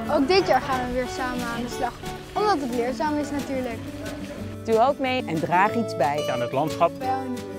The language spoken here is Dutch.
Ook dit jaar gaan we weer samen aan de slag, omdat het leerzaam is natuurlijk. Doe ook mee en draag iets bij aan het landschap. Wel in de buurt.